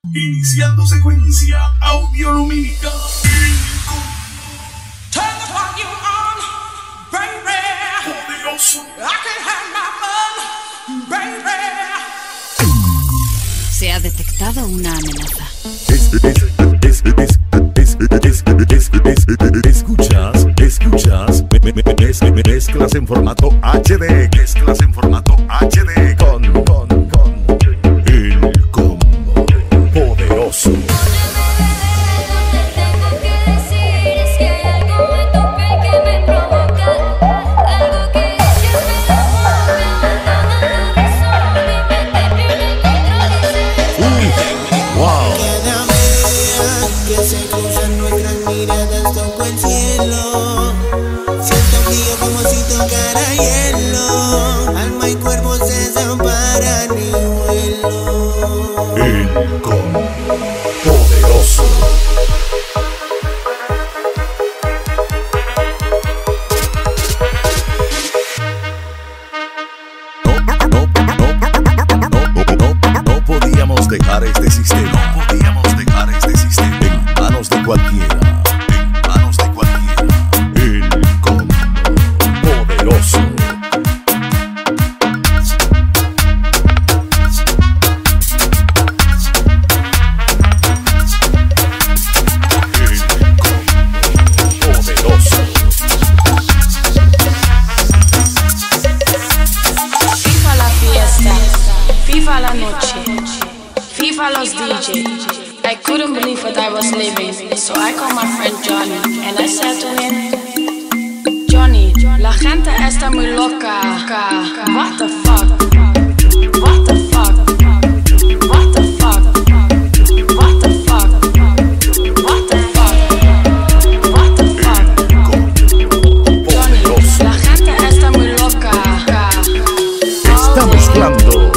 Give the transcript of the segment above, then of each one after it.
Iniciando secuencia audiolumínica. Poderoso. Se ha detectado una amenaza. Escuchas mezclas en formato HD. Mezclas en formato HD con El Combo Poderoso. El Combo Poderoso. No podíamos dejar este sistema. No podíamos dejar este sistema en manos de cualquiera. En manos de cualquiera. El Combo Poderoso. FIFA la noche, FIFA los DJ. I couldn't believe what I was living, so I called my friend Johnny and I said to him, Johnny, la gente está muy loca. What the fuck? What the fuck? What the fuck? What the fuck? What the fuck? What the fuck? Johnny, la gente está muy loca. Está mezclando.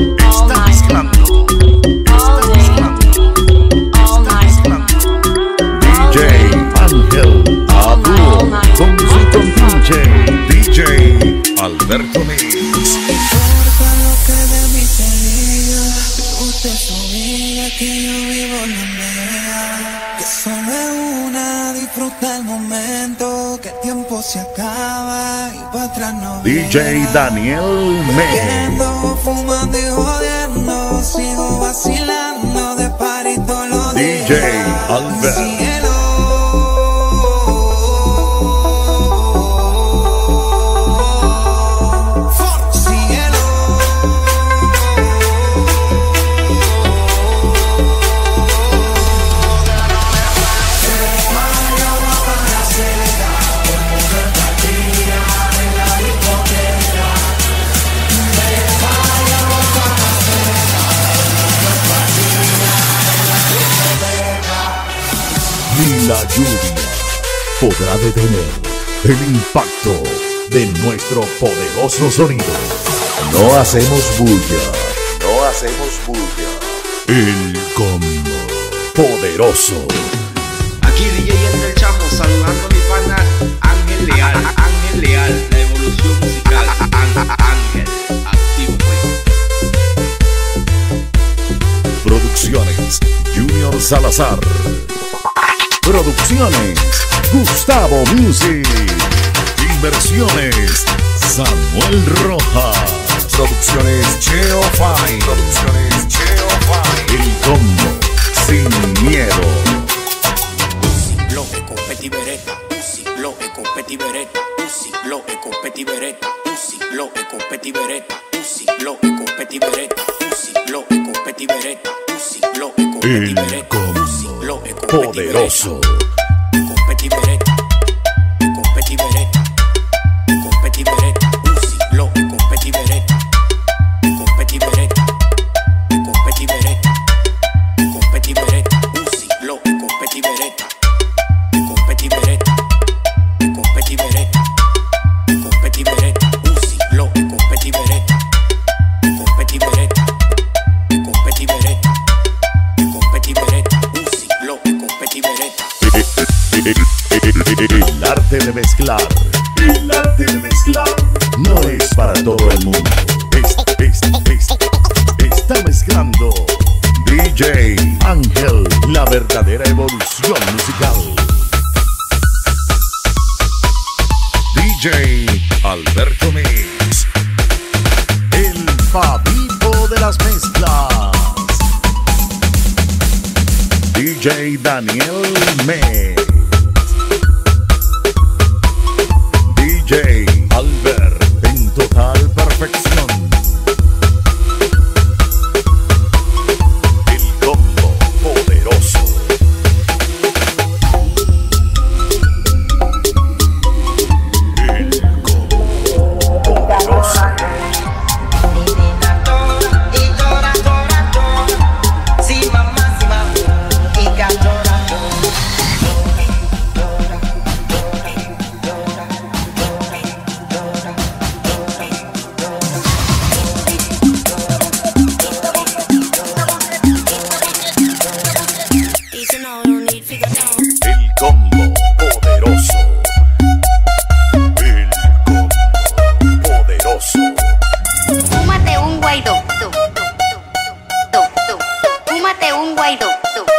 Con su compinche DJ Alberto Mix. Importa lo que de mí se diga, usted sabía que yo vivo la mía, que solo es una, disfruta el momento, que el tiempo se acaba y para atrás no DJ Daniel Meje. Fumando y jodiendo, sigo vacilando de party todos los días. DJ Alberto. Ni la lluvia podrá detener el impacto de nuestro poderoso sonido. No hacemos bulla. No hacemos bulla. El Combo Poderoso. Aquí DJ Entre el Chamo saludando a mi pana Ángel Leal. Ángel Leal, la evolución musical. Ángel, activo pues. Producciones Junior Salazar. Producciones Gustavo Music. Inversiones Samuel Rojas. Producciones Cheo Fine. Producciones Cheo Fine. El Combo sin miedo. Bloque con Petit Beretta, Uzi, bloque con Petit Beretta, Uzi, bloque con Petit Beretta, Uzi, bloque con Petit Beretta, Uzi, bloque con Petit Beretta, Uzi, bloque con Petit Beretta, Uzi, bloque con Petit Beretta, Uzi, bloque con Poderoso. Con Petit Beretta, con Petit Beretta, con Petit Beretta, Uzi, bloque con Petit Beretta, con Petit Beretta, con Petit Beretta, con Petit Beretta, Uzi, bloque con Petit Beretta. Petit Beretta, con Petit Beretta, con Petit Beretta, Uzi, bloque con Petit Beretta, con Petit Beretta, con Petit Beretta, con Petit Beretta, Uzi, bloque con Petit Beretta. El arte de mezclar. El arte de mezclar no es para todo el mundo. Está mezclando DJ Ángel, la verdadera evolución musical. DJ Alberto Mix, el Fabito de las mezclas. DJ Daniel Mix, DJ Albert en total perfección. El combo poderoso. El combo poderoso. El combo poderoso. El combo poderoso. Fúmate un guaidó. Fúmate un guaidó.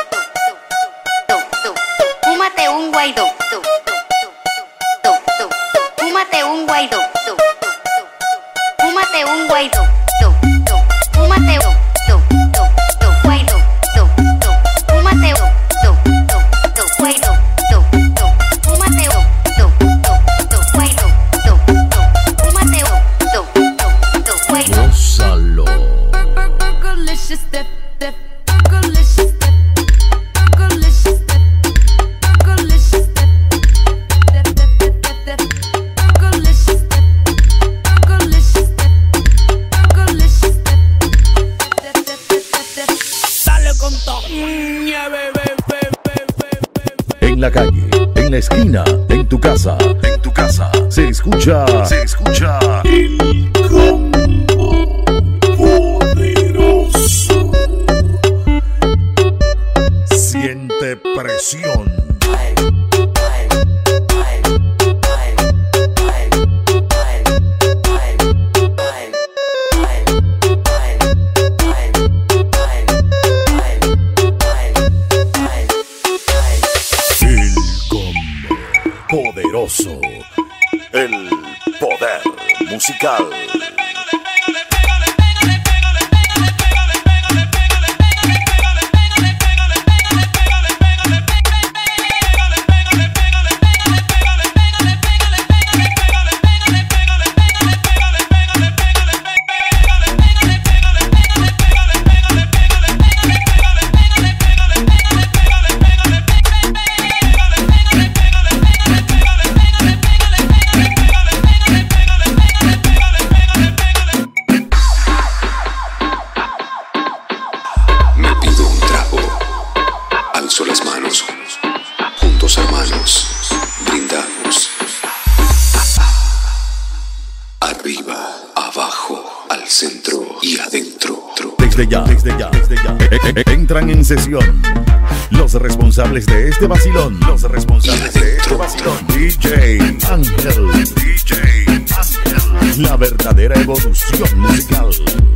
Fúmate un guaidó. Fúmate un guaidó. Fúmate un guaidó. Fúmate Gózalo. En la calle, en la esquina, en tu casa, se escucha el combo poderoso. Siente presión. El combo poderoso. El poder musical. Desde ya, entran en sesión los responsables de este vacilón, DJ Ángel, la verdadera evolución musical.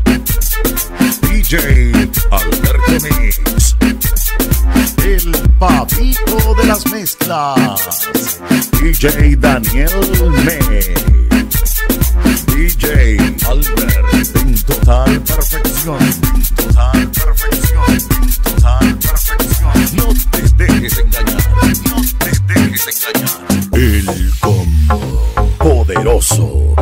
DJ Alberto Mix, el Fabito de las mezclas. DJ Daniel Mix, DJ Albert en total perfección. No te dejes engañar. El combo poderoso.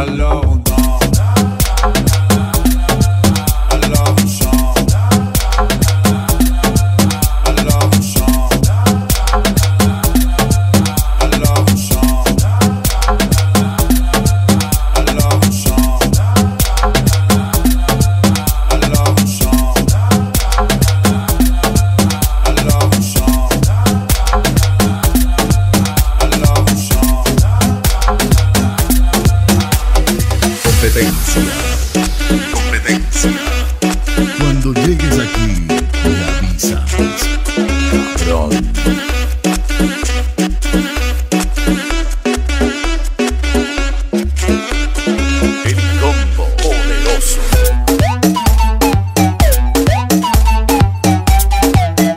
Competencia. Cuando llegues aquí, me avisas. Cabrón. El combo poderoso.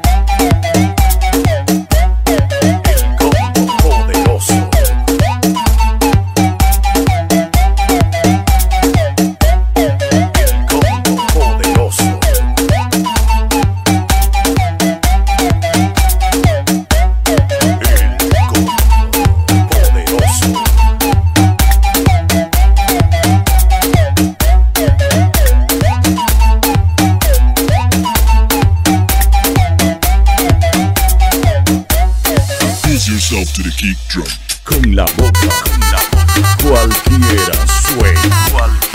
yourself to the kick drum. Con la boca, cualquiera sueña.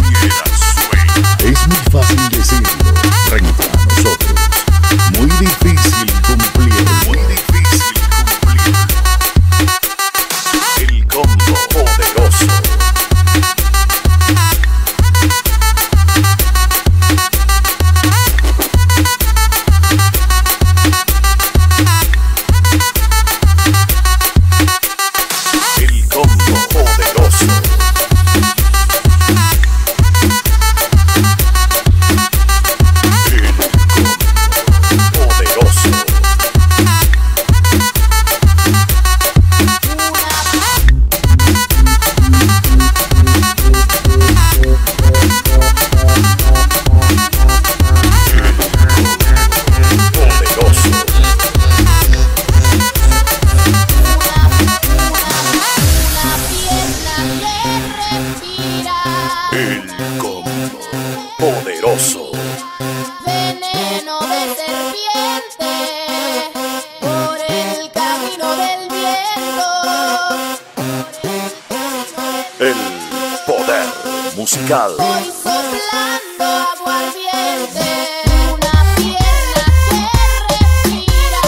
Es muy fácil decirlo frente a nosotros, muy difícil cumplir. El combo poderoso. Poderoso. Veneno de serpiente por el camino del viento. El poder musical. Voy soplando aguardiente. Una pierna que respira.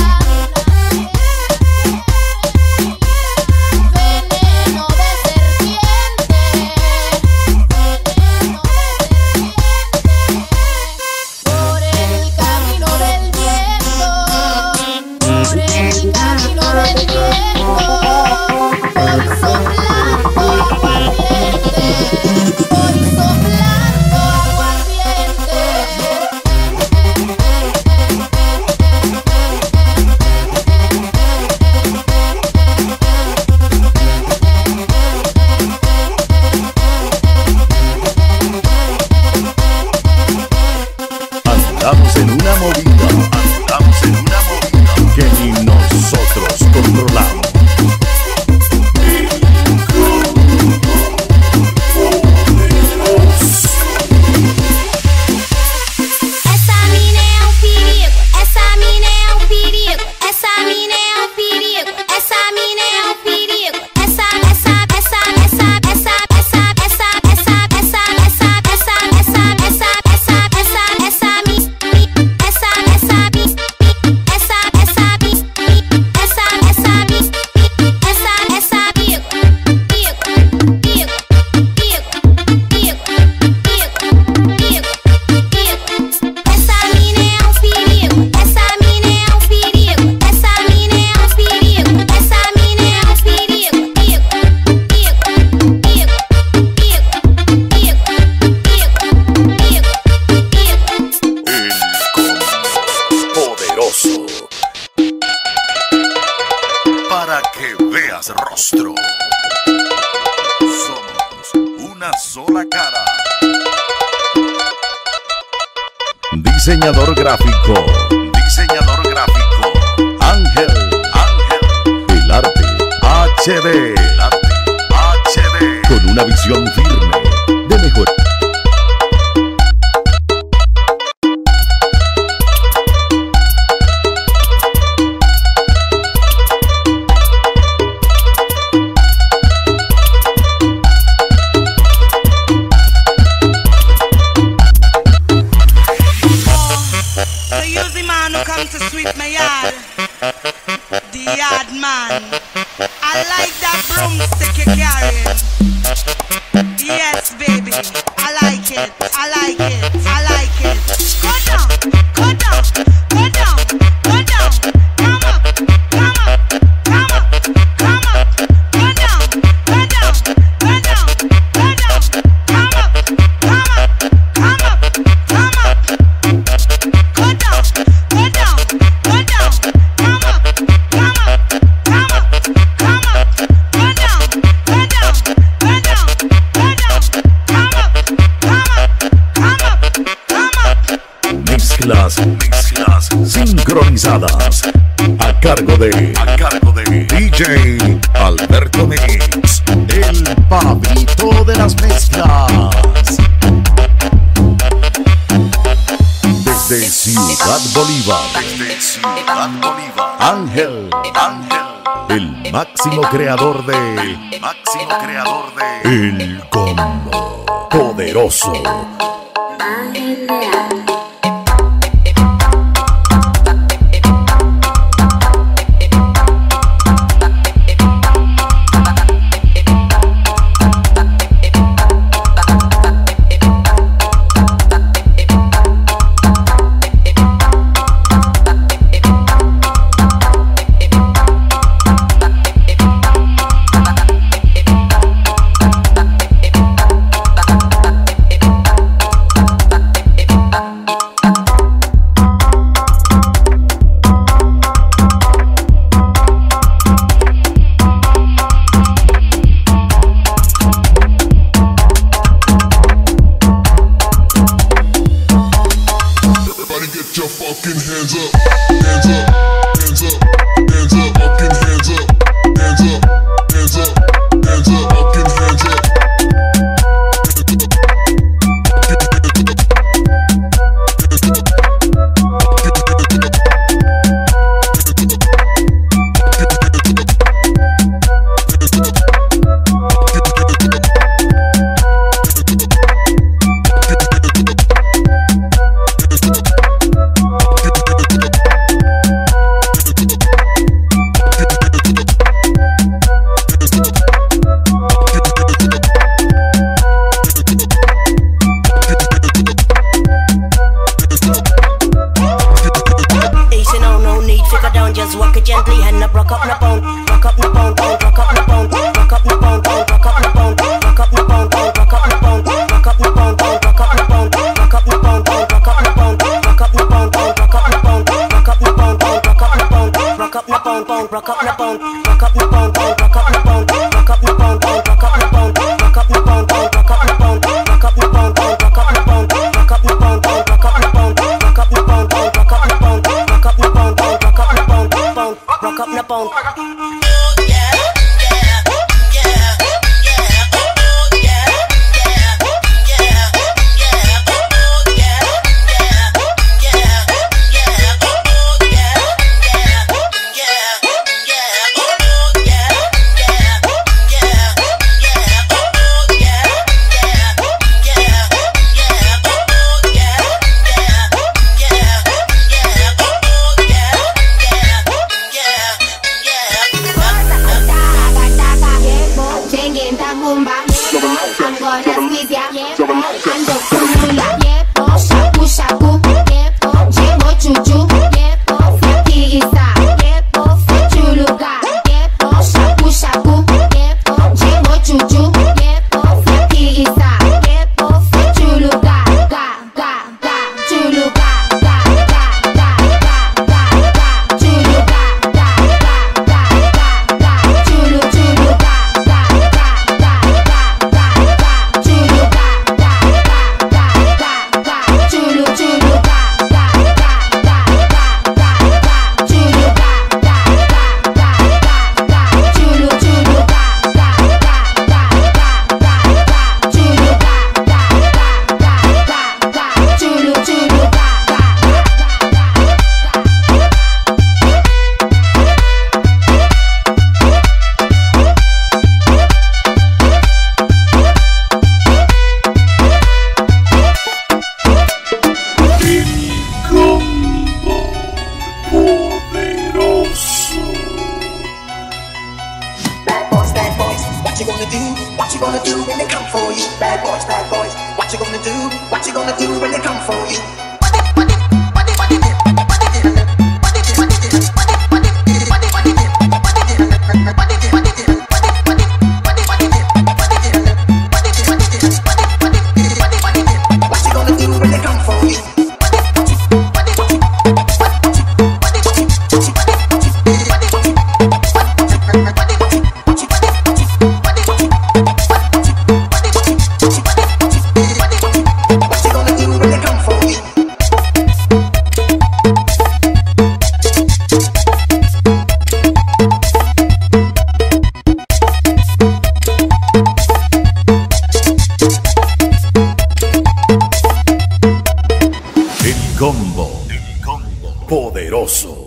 Veneno de serpiente. Por el camino del viento. Por el camino del viento. Voy soplando aguardiente. Voy soplando aguardiente. Andamos en una movida que ni nosotros controlamos. Essa mina é um perigo, essa mina é um perigo, essa mina é um perigo, essa mina é um perigo, essa Para que veas rostro. Somos una sola cara. Diseñador gráfico. Ángel. El arte HD. Con una visión firme de mejor. Come to sweep my yard, the yard man. I like that broomstick you carry. Yes, baby, I like it. Go down, come up. Go down, come up. Go down, come up. Mezclas sincronizadas a cargo de DJ Alberto Mix, el pavito de las mezclas. Desde Ciudad Bolívar, Ángel. El máximo creador de El Combo Poderoso. Ángel Leal. El Combo Poderoso.